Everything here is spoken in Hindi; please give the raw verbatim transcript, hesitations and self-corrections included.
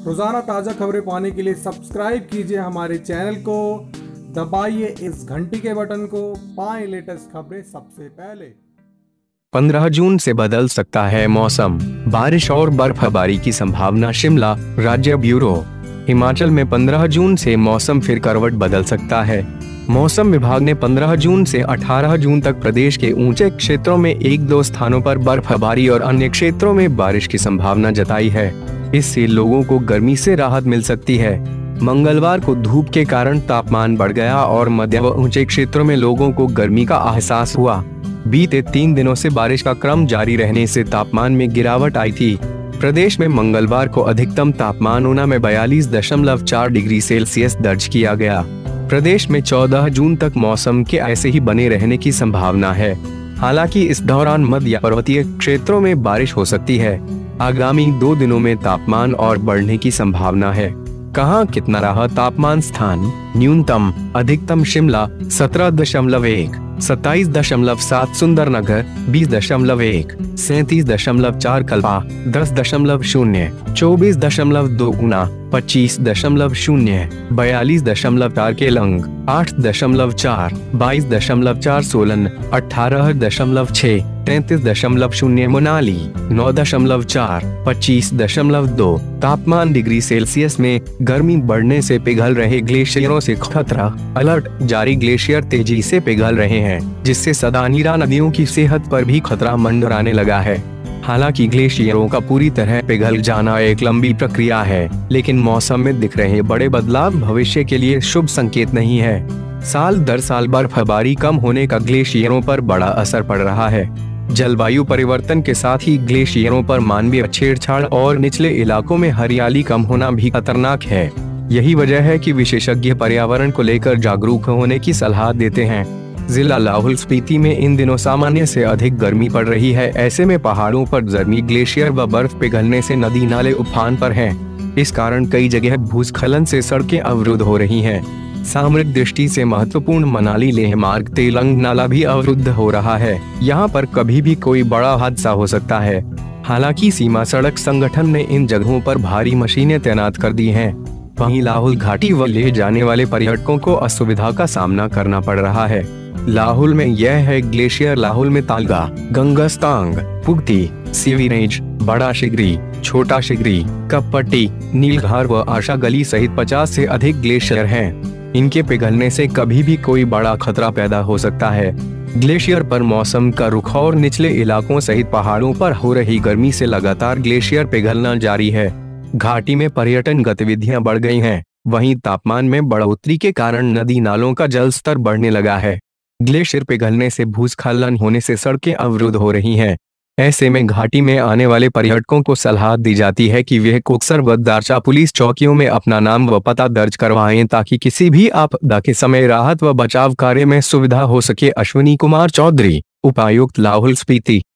रोजाना ताज़ा खबरें पाने के लिए सब्सक्राइब कीजिए हमारे चैनल को, दबाइए इस घंटी के बटन को, पाएं लेटेस्ट खबरें सबसे पहले। पंद्रह जून से बदल सकता है मौसम, बारिश और बर्फबारी की संभावना। शिमला राज्य ब्यूरो। हिमाचल में पंद्रह जून से मौसम फिर करवट बदल सकता है। मौसम विभाग ने पंद्रह जून से अठारह जून तक प्रदेश के ऊंचे क्षेत्रों में एक दो स्थानों पर बर्फबारी और अन्य क्षेत्रों में बारिश की संभावना जताई है। इससे लोगों को गर्मी से राहत मिल सकती है। मंगलवार को धूप के कारण तापमान बढ़ गया और मध्य व ऊंचे क्षेत्रों में लोगों को गर्मी का एहसास हुआ। बीते तीन दिनों से बारिश का क्रम जारी रहने से तापमान में गिरावट आई थी। प्रदेश में मंगलवार को अधिकतम तापमान ऊना में बयालीस दशमलव चार डिग्री सेल्सियस दर्ज किया गया। प्रदेश में चौदह जून तक मौसम के ऐसे ही बने रहने की संभावना है। हालांकि इस दौरान मध्य पर्वतीय क्षेत्रों में बारिश हो सकती है। आगामी दो दिनों में तापमान और बढ़ने की संभावना है। कहां कितना रहा तापमान? स्थान न्यूनतम अधिकतम शिमला सत्रह दशमलव एक, सत्ताईस दशमलव सात सुंदरनगर, बीस दशमलव एक, सैंतीस दशमलव चार कल्पा, दस दशमलव शून्य, चौबीस दशमलव दो ऊना, पच्चीस दशमलव शून्य, बयालीस दशमलव चार केलंग, आठ दशमलव चार, बाईस दशमलव चार सोलन, अठारह दशमलव छह, तैंतीस दशमलव शून्य मनाली, नौ दशमलव चार, पच्चीस दशमलव दो। तापमान डिग्री सेल्सियस में गर्मी बढ़ने से पिघल रहे ग्लेशियरों से खतरा, अलर्ट जारी। ग्लेशियर तेजी से पिघल रहे हैं, जिससे सदानीरा नदियों की सेहत पर भी खतरा मंडराने लगा है। हालांकि ग्लेशियरों का पूरी तरह पिघल जाना एक लंबी प्रक्रिया है, लेकिन मौसम में दिख रहे बड़े बदलाव भविष्य के लिए शुभ संकेत नहीं है। साल दर साल बर्फबारी कम होने का ग्लेशियरों पर बड़ा असर पड़ रहा है। जलवायु परिवर्तन के साथ ही ग्लेशियरों पर मानवीय छेड़छाड़ और निचले इलाकों में हरियाली कम होना भी खतरनाक है। यही वजह है कि विशेषज्ञ पर्यावरण को लेकर जागरूक होने की सलाह देते हैं। जिला लाहौल स्पीति में इन दिनों सामान्य से अधिक गर्मी पड़ रही है। ऐसे में पहाड़ों पर गर्मी, ग्लेशियर व बर्फ पिघलने से नदी नाले उफान पर हैं। इस कारण कई जगह भूस्खलन से सड़कें अवरुद्ध हो रही हैं। सामरिक दृष्टि से महत्वपूर्ण मनाली लेह मार्ग तेलंग नाला भी अवरुद्ध हो रहा है। यहाँ पर कभी भी कोई बड़ा हादसा हो सकता है। हालांकि सीमा सड़क संगठन ने इन जगहों पर भारी मशीनें तैनात कर दी हैं। वहीं लाहौल घाटी व लेह जाने वाले पर्यटकों को असुविधा का सामना करना पड़ रहा है। लाहौल में यह है ग्लेशियर। लाहौल में तालगा, गंगस्तांग, पुगती, सिविरेज, बड़ा शिगरी, छोटा शिगरी, कपपट्टी, नीलघार व आशा गली सहित पचास से अधिक ग्लेशियर हैं। इनके पिघलने से कभी भी कोई बड़ा खतरा पैदा हो सकता है। ग्लेशियर पर मौसम का रुख और निचले इलाकों सहित पहाड़ों पर हो रही गर्मी से लगातार ग्लेशियर पिघलना जारी है। घाटी में पर्यटन गतिविधियां बढ़ गई हैं। वहीं तापमान में बढ़ोतरी के कारण नदी नालों का जल स्तर बढ़ने लगा है। ग्लेशियर पिघलने से भूस्खलन होने से सड़कें अवरुद्ध हो रही हैं। ऐसे में घाटी में आने वाले पर्यटकों को सलाह दी जाती है कि वे कोकसर व दारचा पुलिस चौकियों में अपना नाम व पता दर्ज करवाएं, ताकि किसी भी आपदा के समय राहत व बचाव कार्य में सुविधा हो सके। अश्विनी कुमार चौधरी, उपायुक्त लाहौल स्पीति।